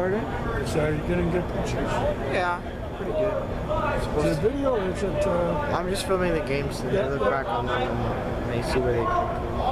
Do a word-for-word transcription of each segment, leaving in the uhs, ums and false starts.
Pardon? So are you getting good pictures? Yeah, pretty good. Is it video or is it... Uh... I'm just filming the games to yeah. look back on them and they see where they go.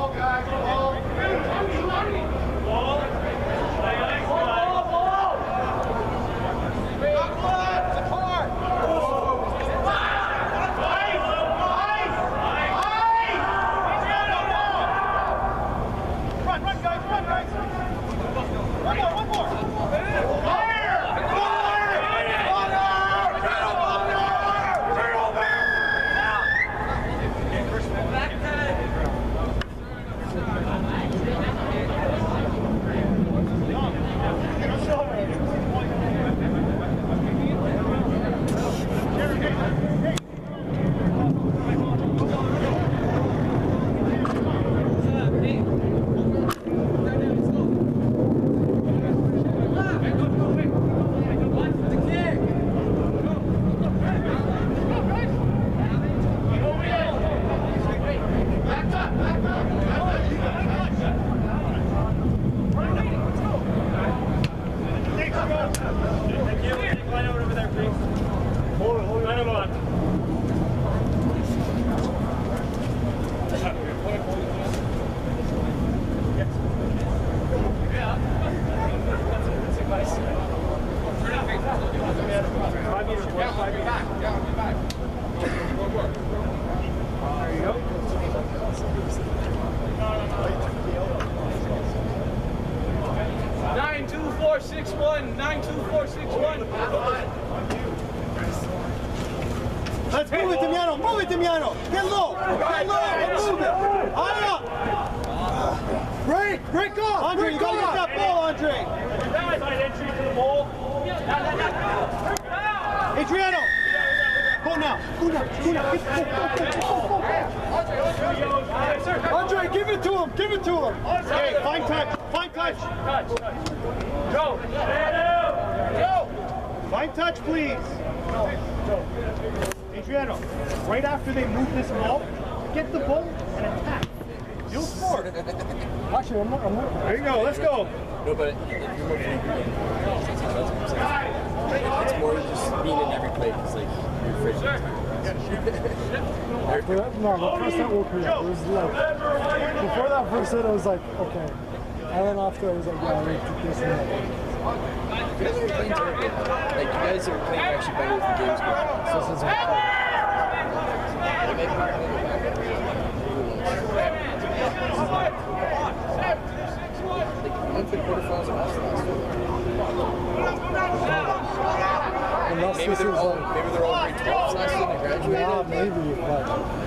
nine two four six one, nine two four six one. Let's move it, Damiano. Move it, Damiano. Get low. Get low and move it. High up. Break. Break off. Andre, break you gotta off. Get that ball, Andre. Side entry to the ball. Adriano. Go now. Go now. Go now. Andre, give it to him. Give it to him. Hey, fine touch. Fine touch. Touch. Go. Go. Fine touch, please. Adriano, right after they move this ball, get the ball and attack. You'll score. Actually, I'm not, I'm not. There you go, let's go. No, but if you're moving every game, it's more than just being in every play. It's like you're afraid of the After that, no, the first hit woke me up. It was like, before that first hit, I was like, okay. And then after, I was like, yeah, I need to do this and that. You guys are playing terrible. Like, you guys are playing actually better as the game's going. So this is what like, the quarterfinals are last last maybe they're all, like, maybe they're all grade twelves last year and they graduated. Yeah, maybe, but...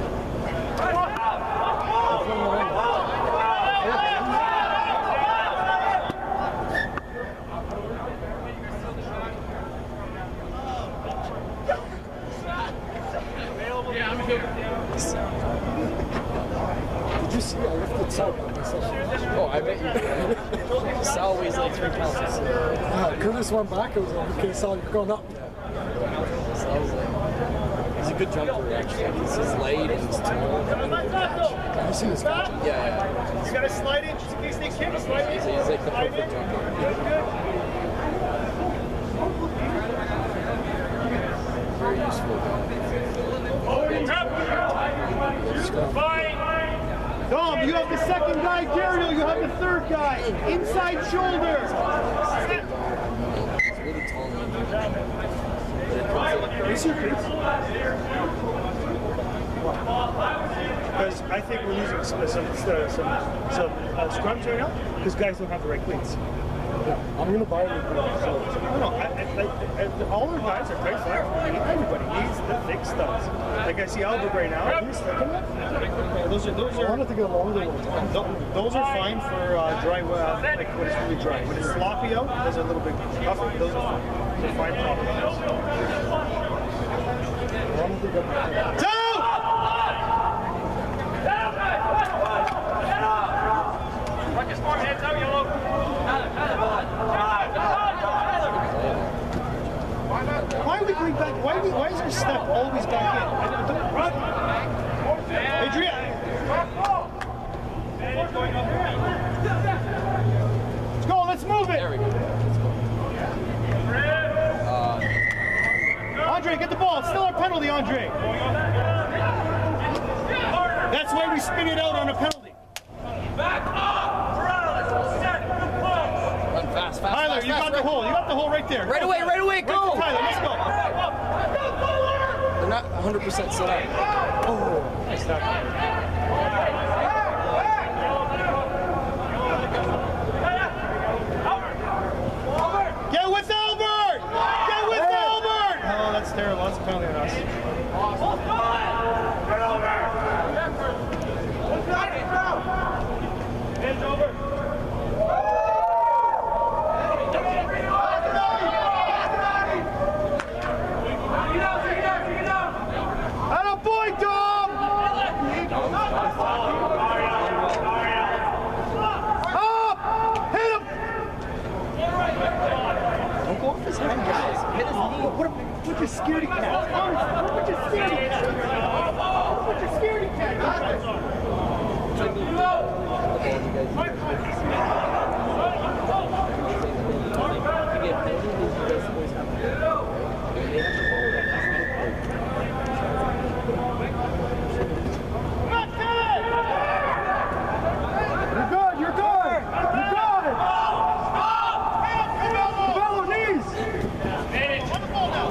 Did you see I lifted Sal by myself? Oh, I bet you did. Sal weighs like three pounds. Yeah, Curtis went back, I was like, okay, Sal, you're going up. Sal was like, he's a good jumper actually. He's, he's light and he's tall. Have you seen this guy? Yeah, yeah. You gotta slide in just in case they kick. Slide in. He's, he's like the perfect jumper. Good, good. Very useful guy. Dom, you have the second guy. Dario, you have the third guy. Inside shoulder. He's really tall. Is he crazy? Because I think we're losing some some some, some uh, scrums right now because guys don't have the right cleats. Yeah, I'm gonna buy it. So. No, no, I, I, I, I, all our guys are quite flat. Everybody needs the thick studs. Like I see Albert right now. He's thick enough. Those are those I are. wanted to get a longer one. Those are fine for uh, dry, uh, like when it's really dry. When it's sloppy out, those are a little bit tougher. Those are fine. They're fine problems. I wanted to get the Two! Heads out, yellow. Why do we bring back? Why, we, why is our step always back in? Run! Adrian! Let's go, let's move it! There we go. Let's go. Andre, get the ball. It's still our penalty, Andre. That's why we spin it out on a penalty. Back up! Set, good play! Run fast, fast, Tyler, fast, you fast, got right. the hole. You got the hole right there. Right away, right away, go! Right to Tyler, let's go. They're not one hundred percent set up. Oh, nice tackle. Get with Albert! Get with Albert! Oh, that's terrible. That's a penalty on us. Hands over. Atta boy, Dom! Up! Hit him! Don't go off his head, guys. Hit his knee. What a bunch of scaredy cats. Honestly, what a bunch of scaredy cats. What a bunch of scaredy cats. You're good, you're good, you're good! Cabello, knees! On the ball now!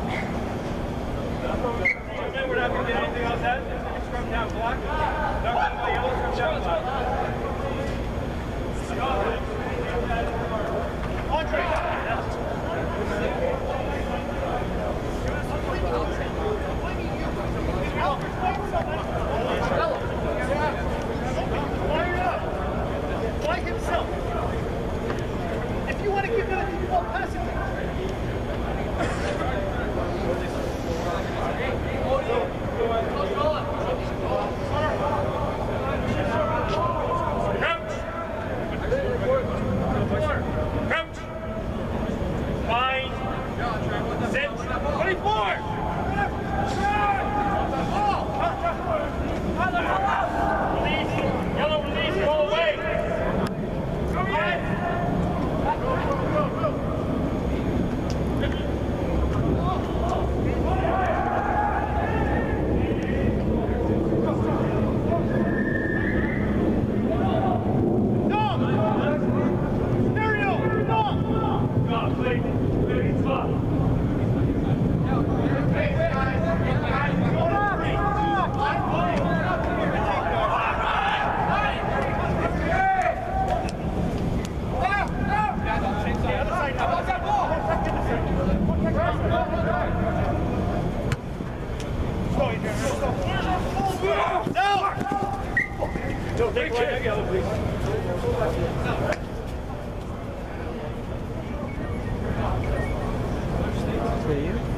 We're not going to get anything else out. Scrum down block. Not going to play yellow, scrum down block. Andre! By himself. If you want to give that to the ball, pass it. Crouch. Fine. Sit. twenty-four. Release. Yellow release. Go away. Go away. Take it. Yellow, please. Xavier?